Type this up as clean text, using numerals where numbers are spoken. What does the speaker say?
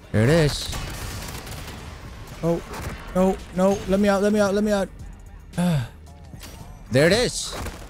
There it is. Oh, no, no. Let me out, let me out, let me out. There it is.